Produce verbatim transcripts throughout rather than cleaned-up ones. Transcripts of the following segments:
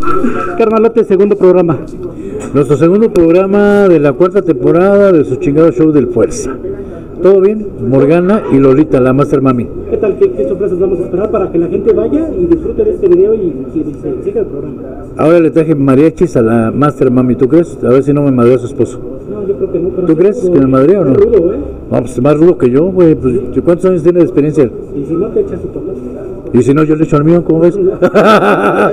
Carnalote, segundo programa. Nuestro segundo programa de la cuarta temporada de su chingado show del Fuerza. ¿Todo bien? Morgana y Lolita, la Master Mami. ¿Qué tal? ¿Qué, qué sorpresas vamos a esperar para que la gente vaya y disfrute de este video y, y, y se siga el programa? Ahora le traje mariachis a la Master Mami, ¿tú crees? A ver si no me madrea su esposo. No, yo creo que no. Pero ¿Tú crees que me madrea o no? Rudo, ¿eh? No, pues más rudo que yo, güey. Pues, ¿cuántos años tiene de experiencia? Y si no, te echa su papá. Y si no, yo le echo al mío, ¿cómo ves? ah,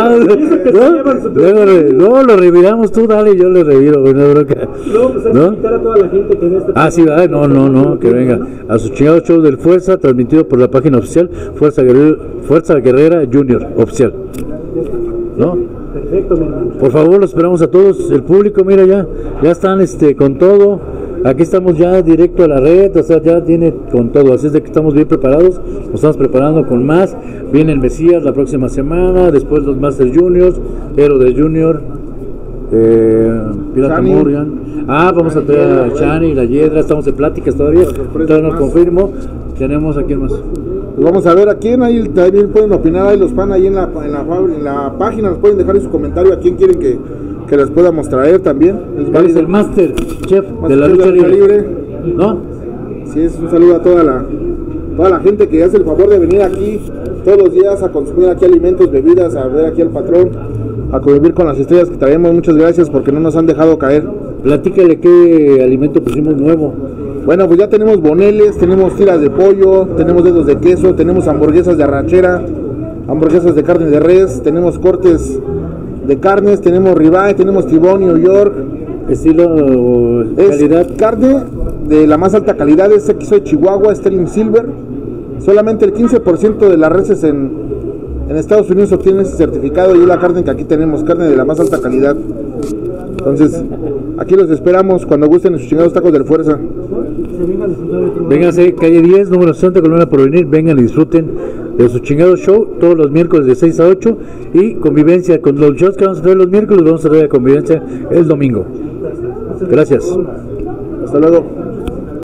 no, no, lo reviramos tú, dale, yo le reviro, güey, no bronca. No, pues hay ¿no? que invitar a toda la gente que ve este Ah, sí, ¿verdad? No, no, no, que venga a su chingado show del Fuerza, transmitido por la página oficial Fuerza Guerrera, Fuerza Guerrera Junior Oficial. ¿No? Perfecto, mi hermano. Por favor, lo esperamos a todos, el público, mira, ya, ya están este con todo. Aquí estamos ya directo a la red, o sea, ya tiene con todo, así es de que estamos bien preparados, nos estamos preparando con más. Viene el Mesías la próxima semana, después los Master Juniors, Hero de Junior, eh, Pirata Chani. Morgan. Ah, vamos a traer a Chani, la Hiedra, estamos en pláticas todavía, todavía no confirmo. Tenemos a quién más. Pues vamos a ver a quién, ahí también pueden opinar, ahí los fans ahí en la, en la, en la página, nos pueden dejar en su comentario a quién quieren que, que les podamos traer también. Es, es el Master Chef Master de la lucha libre. libre. ¿No? Sí, es un saludo a toda la, toda la gente que hace el favor de venir aquí todos los días a consumir aquí alimentos, bebidas, a ver aquí al patrón, a convivir con las estrellas que traemos. Muchas gracias porque no nos han dejado caer. Platícale qué alimento pusimos nuevo. Bueno, pues ya tenemos boneles, tenemos tiras de pollo, tenemos dedos de queso, tenemos hamburguesas de arrachera, hamburguesas de carne de res, tenemos cortes de carnes, tenemos ribeye, tenemos tibón New York. Estilo, calidad. Es carne de la más alta calidad, es queso de Chihuahua, Sterling Silver. Solamente el quince por ciento de las reses en, en Estados Unidos obtienen ese certificado y es la carne que aquí tenemos, carne de la más alta calidad. Entonces, aquí los esperamos cuando gusten en sus chingados tacos del Fuerza. Vénganse, calle diez, número sesenta, Colonia Porvenir, vengan y disfruten de su chingado show todos los miércoles de seis a ocho y convivencia con los shows que vamos a traer los miércoles, vamos a traer convivencia el domingo. Gracias. Hasta luego.